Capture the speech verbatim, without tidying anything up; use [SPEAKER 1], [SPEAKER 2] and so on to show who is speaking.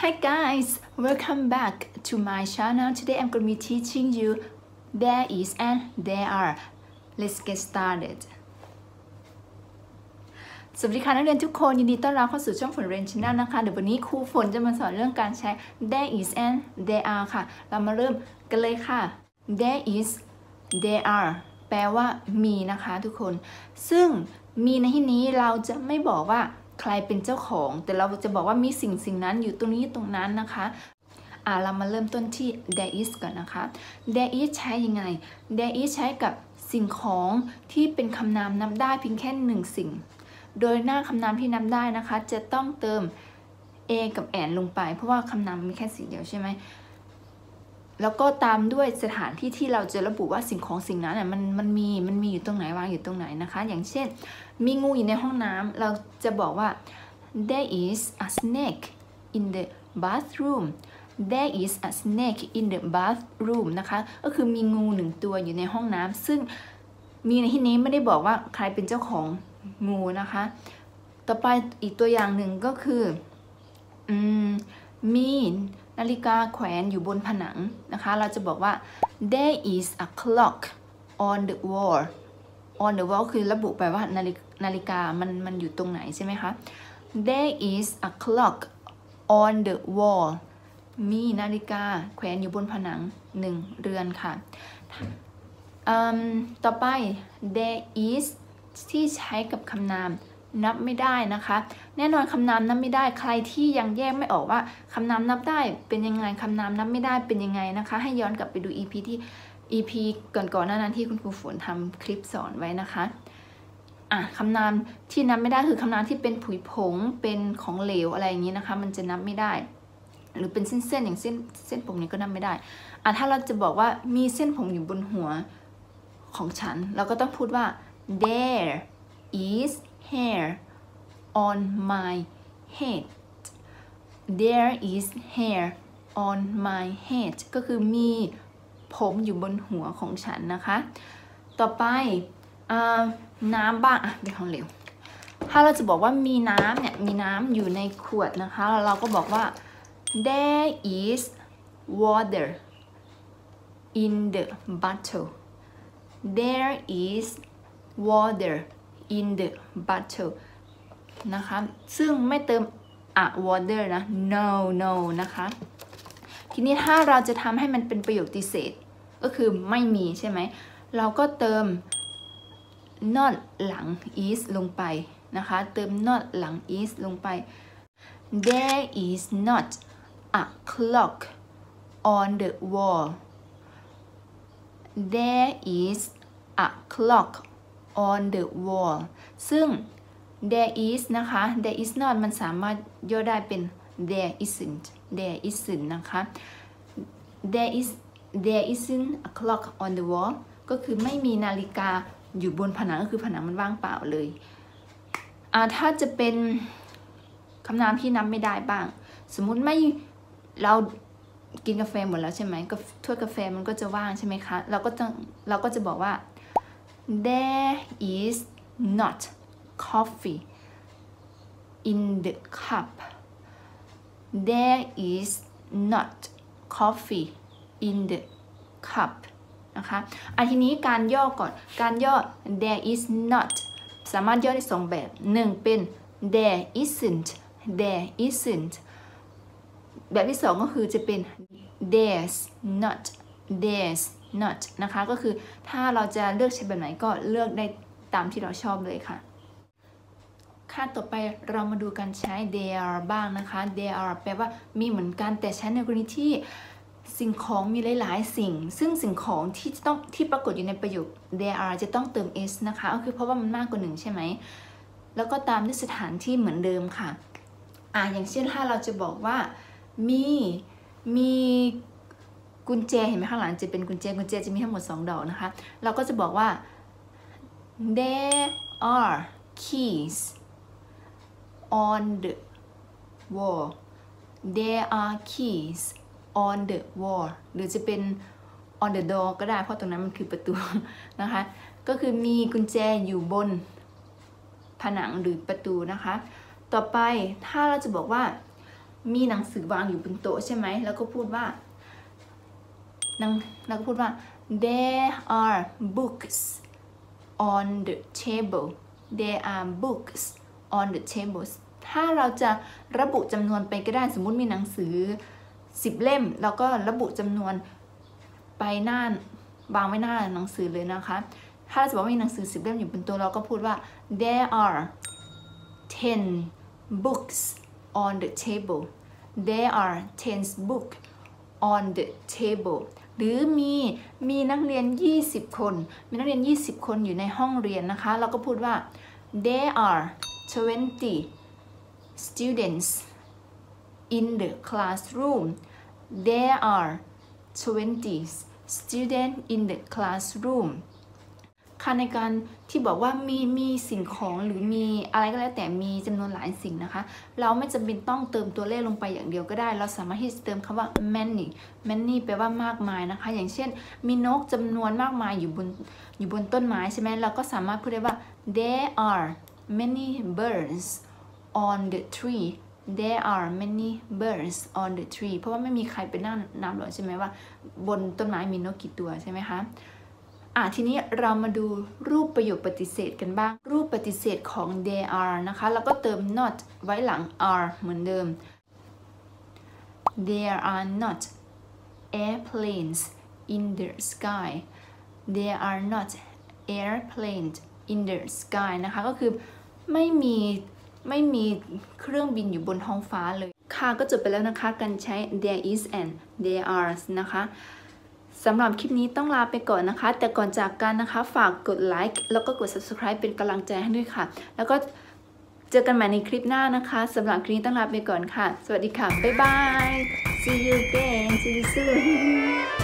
[SPEAKER 1] Hi guys, welcome back to my channel. Today I'm going to be teaching you there is and there are. Let's get started. สวัสดีค่ะนักเรียนทุกคนยินดีต้อนรับเข้าสู่ช่องฝนเรียน Channel นะคะเดี๋ยววันนี้ครูฝนจะมาสอนเรื่องการใช้ there is and there are ค่ะเรามาเริ่มกันเลยค่ะ there is there are แปลว่ามีนะคะทุกคนซึ่งมีในที่นี้เราจะไม่บอกว่าใครเป็นเจ้าของแต่เราจะบอกว่ามีสิ่งสิ่งนั้นอยู่ตรงนี้ตรงนั้นนะคะอ่าเรามาเริ่มต้นที่ there is ก่อนนะคะ there is ใช้ยังไง there is ใช้กับสิ่งของที่เป็นคำนามนับได้เพียงแค่หนึ่งสิ่งโดยหน้าคำนามที่นับได้นะคะจะต้องเติม a กับ and ลงไปเพราะว่าคำนามมีแค่สิ่งเดียวใช่ไหมแล้วก็ตามด้วยสถานที่ที่เราจะระบุว่าสิ่งของสิ่งนั้นน่ะมันมันมีมันมีอยู่ตรงไหนวางอยู่ตรงไหนนะคะอย่างเช่นมีงูอยู่ในห้องน้ำเราจะบอกว่า there is a snake in the bathroom there is a snake in the bathroom นะคะก็คือมีงูหนึ่งตัวอยู่ในห้องน้ำซึ่งมีในที่นี้ไม่ได้บอกว่าใครเป็นเจ้าของงูนะคะต่อไปอีกตัวอย่างหนึ่งก็คืออืมมีนาฬิกาแขวนอยู่บนผนังนะคะเราจะบอกว่า there is a clock on the wall on the wall คือระบุไปว่านาฬิกานาฬิกามันมันอยู่ตรงไหนใช่ไหมคะ there is a clock on the wall มีนาฬิกาแขวนอยู่บนผนังหนึ่งเรือนค่ะต่อไป there is ที่ใช้กับคำนามนับไม่ได้นะคะแน่นอนคำนามนับไม่ได้ใครที่ยังแยกไม่ออกว่าคำนามนับได้เป็นยังไงคำนามนับไม่ได้เป็นยังไงนะคะให้ย้อนกลับไปดู อี พี ที่ อี พี ก่อนๆหน้านั้นที่คุณครูฝนทำคลิปสอนไว้นะคะอ่ะคำนามที่นับไม่ได้คือคำนามที่เป็นผุยผงเป็นของเหลวอะไรอย่างนี้นะคะมันจะนับไม่ได้หรือเป็นเส้นๆอย่างเส้นเส้นผมนี้ก็นับไม่ได้อ่ะถ้าเราจะบอกว่ามีเส้นผมอยู่บนหัวของฉันเราก็ต้องพูดว่า there is hair on my head there is hair on my head ก็คือมีผมอยู่บนหัวของฉันนะคะต่อไปน้ำบ้างอ่ะเป็นของเหลวถ้าเราจะบอกว่ามีน้ำเนี่ยมีน้ำอยู่ในขวดนะคะเราก็บอกว่า there is water in the bottle there is water in the bottle นะคะซึ่งไม่เติม a water นะ no no นะคะทีนี้ถ้าเราจะทำให้มันเป็นประโยคติเศษก็คือไม่มีใช่ไหมเราก็เติม not หลัง is ลงไปนะคะเติม not หลัง is ลงไป there is not a clock on the wall there is a clock on the wall ซึ่ง there is นะคะ there is not มันสามารถย่อได้เป็น there isn't there isn't นะคะ there is there isn't a clock on the wall ก็คือไม่มีนาฬิกาอยู่บนผนังก็คือผนังมันว่างเปล่าเลยอ่าถ้าจะเป็นคำนามที่นับไม่ได้บ้างสมมุติไม่เรากินกาแฟหมดแล้วใช่ไหมก็ถ้วยกาแฟมันก็จะว่างใช่ไหมคะเราก็ต้องเราก็จะบอกว่าthere is not coffee in the cup there is not coffee in the cup นะคะอันทีนี้การย่อก่อนการย่อ there is not สามารถย่อได้สองแบบหนึ่งเป็น there isn't there isn't แบบที่สองก็คือจะเป็น there's not there's not นะคะก็คือถ้าเราจะเลือกใช้แบบไหนก็เลือกได้ตามที่เราชอบเลยค่ะค่ะต่อไปเรามาดูการใช้ there are บ้างนะคะ there are แปลว่ามีเหมือนกันแต่ใช้ในกรณีที่สิ่งของมีหลายๆสิ่งซึ่งสิ่งของที่จะต้องที่ปรากฏอยู่ในประโยค there are จะต้องเติม s นะคะก็คือเพราะว่ามันมากกว่าหนึ่งใช่ไหมแล้วก็ตามด้วยสถานที่เหมือนเดิมค่ะอ่าอย่างเช่นถ้าเราจะบอกว่ามีมีกุญแจเห็นไหมข้างหลังจะเป็นกุญแจกุญแจจะมีทั้งหมดสองดอกนะคะเราก็จะบอกว่า there are keys on the wall there are keys on the wall หรือจะเป็น on the door ก็ได้เพราะตรงนั้นมันคือประตูนะคะก็คือมีกุญแจอยู่บนผนังหรือประตูนะคะต่อไปถ้าเราจะบอกว่ามีหนังสือวางอยู่บนโต๊ะใช่ไหมแล้วก็พูดว่านังแล้วก็พูดว่า there are books on the table there are books on the table ถ้าเราจะระบุจำนวนไปก็ได้สมมุติมีหนังสือสิบเล่มแล้วก็ระบุจำนวนไปหน้าวางไว้หน้าหนังสือเลยนะคะถ้าเราจะบอกว่ามีหนังสือสิบเล่มอยู่บนโต๊ะเราก็พูดว่า there are ten books on the table there are ten books on the table หรือมีมีนักเรียนยี่สิบคนมีนักเรียนยี่สิบคนอยู่ในห้องเรียนนะคะเราก็พูดว่า there are twenty students in the classroom there are twenty students in the classroom ค่ะในการที่บอกว่ามีมีสิ่งของหรือมีอะไรก็แล้วแต่มีจำนวนหลายสิ่งนะคะเราไม่จำเป็นต้องเติมตัวเลขลงไปอย่างเดียวก็ได้เราสามารถที่จะเติมคำว่า many many แปลว่ามากมายนะคะอย่างเช่นมีนกจำนวนมากมายอยู่บนอยู่บนต้นไม้ใช่ไหมเราก็สามารถพูดได้ว่า there are many birds on the tree there are many birds on the tree เพราะว่าไม่มีใครไปนั่งนับหรอกใช่ไหมว่าบนต้นไม้มีนกกี่ตัวใช่ไหมคะอ่ะทีนี้เรามาดูรูปประโยคปฏิเสธกันบ้างรูปปฏิเสธของ there are นะคะแล้วก็เติม not ไว้หลัง are เหมือนเดิม there are not airplanes in the sky there are not airplanes in the sky นะคะก็คือไม่มีไม่มีเครื่องบินอยู่บนท้องฟ้าเลยค่ะก็จบไปแล้วนะคะการใช้ there is and there are นะคะสำหรับคลิปนี้ต้องลาไปก่อนนะคะแต่ก่อนจากกันนะคะฝากกดไลค์แล้วก็กด ซับสไครบ์ เป็นกำลังใจให้ด้วยค่ะแล้วก็เจอกันใหม่ในคลิปหน้านะคะสำหรับคลิปนี้ต้องลาไปก่อนค่ะสวัสดีค่ะบ๊ายบาย see you again see you soon